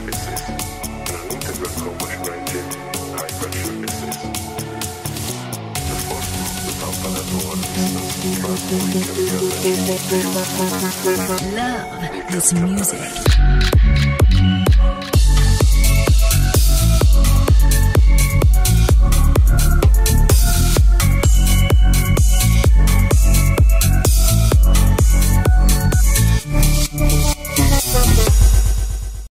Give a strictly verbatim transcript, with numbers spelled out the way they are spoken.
business, in an integral commercializing high-pressure business. The force the temperature distance transforming chemical Love this music.